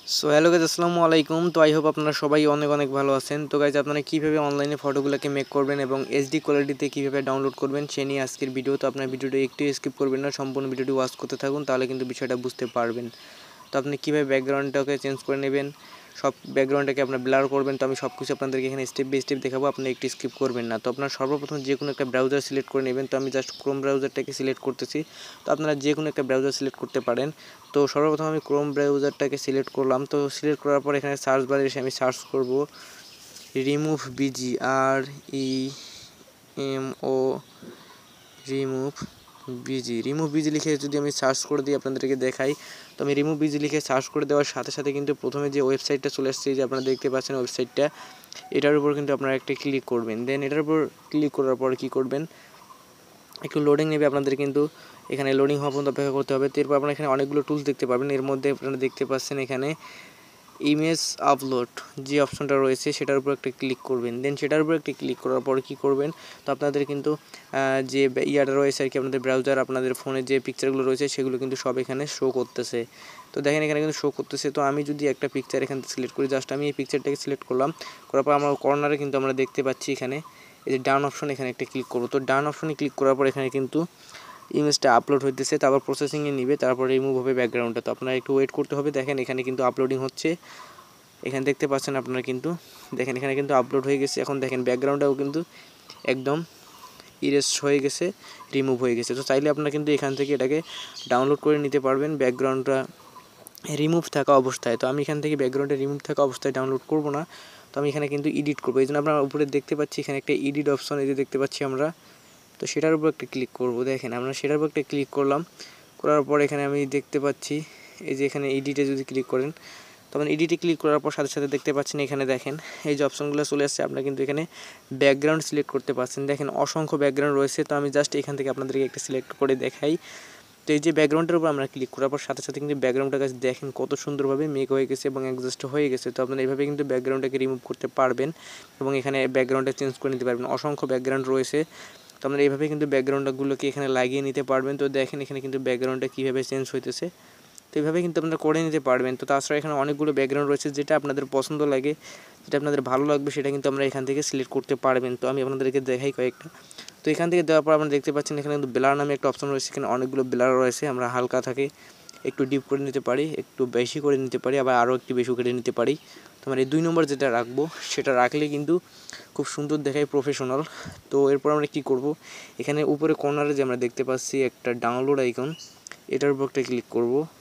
So hello guys, আসসালামু আলাইকুম। তো আই হোপ আপনারা সবাই অনেক অনেক ভালো আছেন। তো গাইজ, আপনারা কীভাবে অনলাইনে ফটোগুলোকে মেক করবেন এবং এইচডি কোয়ালিটিতে কীভাবে ডাউনলোড করবেন সে নিয়ে আজকের ভিডিও। তো আপনার ভিডিওটি একটু স্কিপ করবেন না, সম্পূর্ণ ভিডিওটি ওয়াচ করতে থাকুন, তাহলে কিন্তু বিষয়টা বুঝতে পারবেন। তো আপনি কীভাবে ব্যাকগ্রাউন্ডটাকে চেঞ্জ করে নেবেন, সব ব্যাকগ্রাউন্ডটাকে আপনার ব্লার করবেন, তো আমি সব কিছু আপনাদেরকে এখানে স্টেপ বাই স্টেপ দেখাবো, আপনি একটু স্কিপ করবেন না। তো আপনার সর্বপ্রথম যে কোনো একটা ব্রাউজার সিলেক্ট করে নেবেন। তো আমি জাস্ট ক্রোম ব্রাউজারটাকে সিলেক্ট করতেছি। তো আপনারা যে কোনো একটা ব্রাউজার সিলেক্ট করতে পারেন। তো সর্বপ্রথম আমি ক্রোম ব্রাউজারটাকে সিলেক্ট করলাম। তো সিলেক্ট করার পর এখানে সার্চ বারে এসে আমি সার্চ করব remove BG, REMO remove BG লিখে যদি আমি সার্চ করে দিই আপনাদেরকে দেখাই। তো আমি রিমুভ বিজি লিখে সার্চ করে দেওয়ার সাথে সাথে কিন্তু প্রথমে যে ওয়েবসাইটটা চলে আসছে, যে আপনারা দেখতে পাচ্ছেন ওয়েবসাইটটা, এটার উপর কিন্তু আপনারা একটা ক্লিক করবেন। দেন এটার উপর ক্লিক করার পর কী করবেন, একটু লোডিং নেবে আপনাদের, কিন্তু এখানে লোডিং হওয়া পর্যন্ত অপেক্ষা করতে হবে। এরপর আপনারা এখানে অনেকগুলো টুলস দেখতে পাবেন। এর মধ্যে আপনারা দেখতে পাচ্ছেন এখানে ইমেজ আপলোড যে অপশনটা রয়েছে সেটার উপর একটা ক্লিক করবেন। দেন সেটার উপর একটা ক্লিক করার পর কী করবেন, তো আপনাদের কিন্তু যে ইয়াটা রয়েছে আর কি, আপনাদের ব্রাউজার, আপনাদের ফোনে যে পিকচারগুলো রয়েছে সেগুলো কিন্তু সব এখানে শো করতেছে। তো দেখেন এখানে কিন্তু শো করতেছে। তো আমি যদি একটা পিকচার এখান থেকে সিলেক্ট করি, জাস্ট আমি এই পিকচারটাকে সিলেক্ট করলাম, করার পর আমার কর্নারে কিন্তু আমরা দেখতে পাচ্ছি এখানে এই যে ডান অপশন, এখানে একটা ক্লিক করবো। তো ডান অপশনে ক্লিক করার পর এখানে কিন্তু ইমেজটা আপলোড হইতেছে, তারপর প্রসেসিংয়ে নিবে, তারপর রিমুভ হবে ব্যাকগ্রাউন্ডটা। তো আপনারা একটু ওয়েট করতে হবে। দেখেন এখানে কিন্তু আপলোডিং হচ্ছে, এখানে দেখতে পাচ্ছেন আপনারা, কিন্তু দেখেন এখানে কিন্তু আপলোড হয়ে গেছে। এখন দেখেন ব্যাকগ্রাউন্ডটাও কিন্তু একদম ইরেজ হয়ে গেছে, রিমুভ হয়ে গেছে। তো চাইলে আপনারা কিন্তু এখান থেকে এটাকে ডাউনলোড করে নিতে পারবেন ব্যাকগ্রাউন্ডটা রিমুভ থাকা অবস্থায়। তো আমি এখান থেকে ব্যাকগ্রাউন্ডে রিমুভ থাকা অবস্থায় ডাউনলোড করব না, তো আমি এখানে কিন্তু এডিট করবো। এই জন্য আপনারা উপরে দেখতে পাচ্ছি এখানে একটা এডিট অপশন, এই যে দেখতে পাচ্ছি আমরা, তো সেটার উপর একটা ক্লিক করব। দেখেন আমরা সেটার উপর একটা ক্লিক করলাম, করার পর এখানে আমি দেখতে পাচ্ছি এই যে এখানে এডিটে যদি ক্লিক করেন, তখন এডিটে ক্লিক করার পর সাথে সাথে দেখতে পাচ্ছেন এখানে দেখেন এই যে অপশনগুলো চলে আসছে। আপনারা কিন্তু এখানে ব্যাকগ্রাউন্ড সিলেক্ট করতে পারছেন। দেখেন অসংখ্য ব্যাকগ্রাউন্ড রয়েছে, তো আমি জাস্ট এখান থেকে আপনাদেরকে একটা সিলেক্ট করে দেখাই। তো এই যে ব্যাকগ্রাউন্ডের উপর আমরা ক্লিক করার পর সাথে সাথে কিন্তু ব্যাকগ্রাউন্ডটা কাছে দেখেন কত সুন্দরভাবে মেক হয়ে গেছে এবং অ্যাডজাস্ট হয়ে গেছে। তো আপনারা এইভাবে কিন্তু ব্যাকগ্রাউন্ডটাকে রিমুভ করতে পারবেন এবং এখানে ব্যাকগ্রাউন্ডটা চেঞ্জ করে নিতে পারবেন। অসংখ্য ব্যাকগ্রাউন্ড রয়েছে, তো আপনারা এইভাবে কিন্তু ব্যাকগ্রাউন্ডগুলোকে এখানে লাগিয়ে নিতে পারবেন। তো দেখেন এখানে কিন্তু ব্যাকগ্রাউন্ডটা কীভাবে চেঞ্জ হইতেছে, তো এইভাবে কিন্তু আপনারা করে নিতে পারবেন। তো তাছাড়া এখানে অনেকগুলো ব্যাকগ্রাউন্ড রয়েছে, যেটা আপনাদের পছন্দ লাগে, যেটা আপনাদের ভালো লাগবে সেটা কিন্তু আমরা এখান থেকে সিলেক্ট করতে পারবেন। তো আমি আপনাদেরকে দেখাই কয়েকটা। তো এখান থেকে দেওয়ার পর আপনারা দেখতে পাচ্ছেন এখানে কিন্তু ব্লার নামে একটা অপশন রয়েছে, এখানে অনেকগুলো ব্লার রয়েছে। আমরা হালকা থাকে একটু ডিপ করে নিতে পারি, একটু বেশি করে নিতে পারি, আবার আরও একটু বেশি করে নিতে পারি। তো আমরা এই 2 নম্বর যেটা রাখবো সেটা রাখলে কিন্তু খুব সুন্দর দেখায়, প্রফেশনাল। তো এরপর আমরা কী করব, এখানে উপরে কর্নারে যে আমরা দেখতে পাচ্ছি একটা ডাউনলোড আইকন, এটার উপর একটা ক্লিক করব।